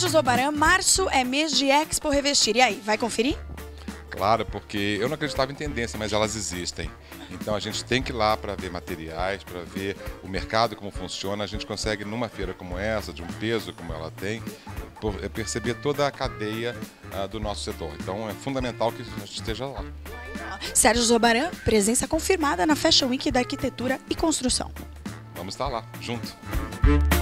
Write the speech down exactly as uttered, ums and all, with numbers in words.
Sérgio Zobaran, março é mês de Expo Revestir. E aí, vai conferir? Claro, porque eu não acreditava em tendência, mas elas existem. Então a gente tem que ir lá para ver materiais, para ver o mercado, como funciona. A gente consegue, numa feira como essa, de um peso como ela tem, perceber toda a cadeia uh, do nosso setor. Então é fundamental que a gente esteja lá. Sérgio Zobaran, presença confirmada na Fashion Week da Arquitetura e Construção. Vamos estar lá, junto.